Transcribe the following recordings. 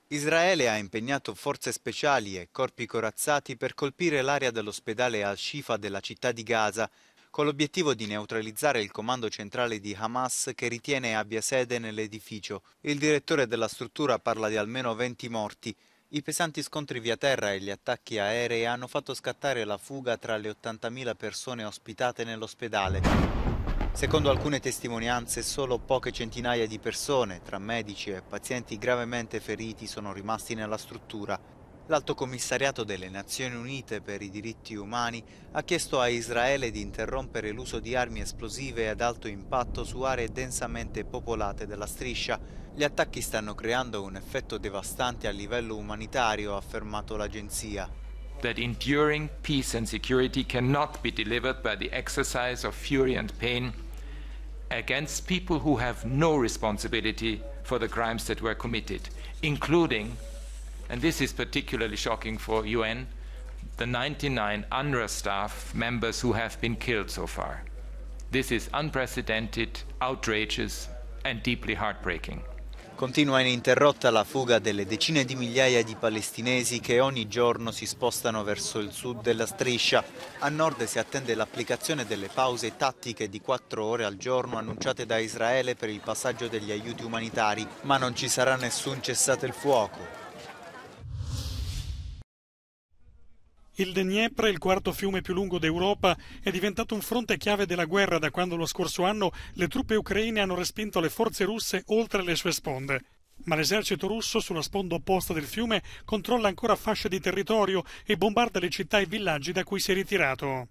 Israele ha impegnato forze speciali e corpi corazzati per colpire l'area dell'ospedale Al-Shifa della città di Gaza, con l'obiettivo di neutralizzare il comando centrale di Hamas che ritiene abbia sede nell'edificio. Il direttore della struttura parla di almeno 20 morti. I pesanti scontri via terra e gli attacchi aerei hanno fatto scattare la fuga tra le 80.000 persone ospitate nell'ospedale. Secondo alcune testimonianze, solo poche centinaia di persone, tra medici e pazienti gravemente feriti, sono rimasti nella struttura. L'Alto Commissariato delle Nazioni Unite per i diritti umani ha chiesto a Israele di interrompere l'uso di armi esplosive ad alto impatto su aree densamente popolate della striscia. Gli attacchi stanno creando un effetto devastante a livello umanitario, ha affermato l'agenzia. That enduring peace and security cannot be delivered by the exercise of fury and pain against people who have no responsibility for the crimes that were committed, including, and this is particularly shocking for UN, the 99 UNRWA staff members who have been killed so far. This is unprecedented, outrageous and deeply heartbreaking. Continua ininterrotta la fuga delle decine di migliaia di palestinesi che ogni giorno si spostano verso il sud della striscia. A nord si attende l'applicazione delle pause tattiche di 4 ore al giorno annunciate da Israele per il passaggio degli aiuti umanitari, ma non ci sarà nessun cessate il fuoco. Il Dniepr, il quarto fiume più lungo d'Europa, è diventato un fronte chiave della guerra da quando lo scorso anno le truppe ucraine hanno respinto le forze russe oltre le sue sponde. Ma l'esercito russo, sulla sponda opposta del fiume, controlla ancora fasce di territorio e bombarda le città e villaggi da cui si è ritirato.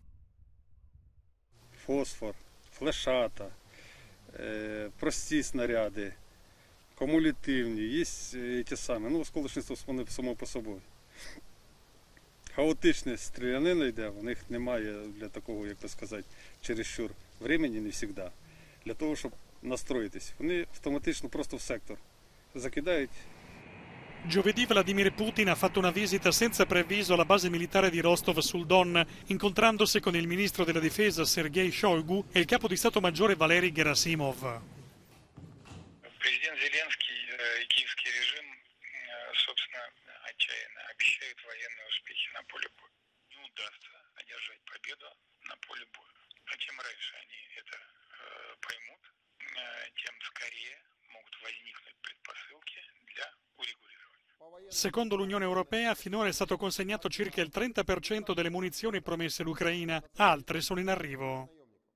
Фосфор, флешата, прості снаряди, кумулятивні, є ті самі, осколочні само по собою. Хаотична стрілянина йде, у них немає для такого, як би сказати, чересчур времени не завжди, для того, щоб настроїтись. Вони автоматично просто в сектор закидають. Giovedì Vladimir Putin ha fatto una visita senza preavviso alla base militare di Rostov sul Don, incontrandosi con il ministro della difesa Sergei Shoigu e il capo di Stato Maggiore Valery Gerasimov. Президент Зеленский и киевский режим, собственно, отчаянно обещают военные успехи на поле боя. Не удастся одержать победу на поле боя. Но чем раньше они это поймут, тем скорее могут возникнуть предпосылки для урегулирования. Secondo l'Unione Europea, finora è stato consegnato circa il 30% delle munizioni promesse all'Ucraina, altre sono in arrivo.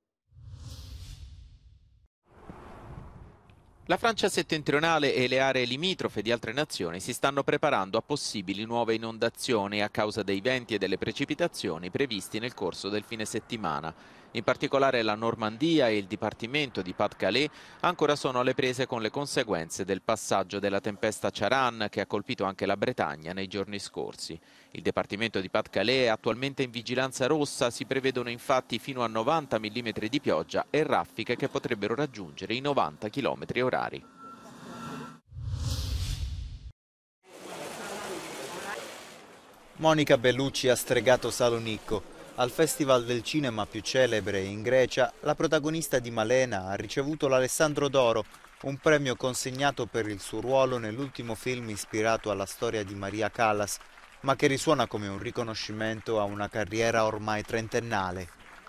La Francia settentrionale e le aree limitrofe di altre nazioni si stanno preparando a possibili nuove inondazioni a causa dei venti e delle precipitazioni previsti nel corso del fine settimana. In particolare la Normandia e il Dipartimento di Pas-de-Calais ancora sono alle prese con le conseguenze del passaggio della tempesta Charan che ha colpito anche la Bretagna nei giorni scorsi. Il Dipartimento di Pas-de-Calais è attualmente in vigilanza rossa, si prevedono infatti fino a 90 mm di pioggia e raffiche che potrebbero raggiungere i 90 km/h. Monica Bellucci ha stregato Salonicco. Al festival del cinema più celebre in Grecia, la protagonista di Malena ha ricevuto l'Alessandro d'Oro, un premio consegnato per il suo ruolo nell'ultimo film ispirato alla storia di Maria Callas, ma che risuona come un riconoscimento a una carriera ormai trentennale.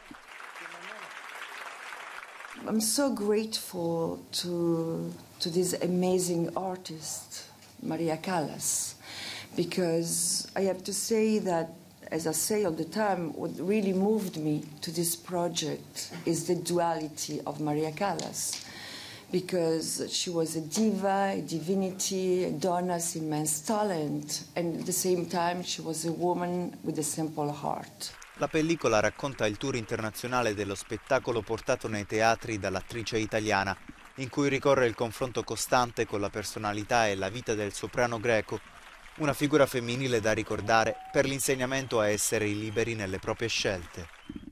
I'm so grateful to this amazing artist, Maria Callas, because I have to say that, as I say all the time, what really moved me to this project is the duality of Maria Callas, because she was a diva, a divinity, a donna's immense talent, and at the same time she was a woman with a simple heart. La pellicola racconta il tour internazionale dello spettacolo portato nei teatri dall'attrice italiana, in cui ricorre il confronto costante con la personalità e la vita del soprano greco, una figura femminile da ricordare per l'insegnamento a essere liberi nelle proprie scelte.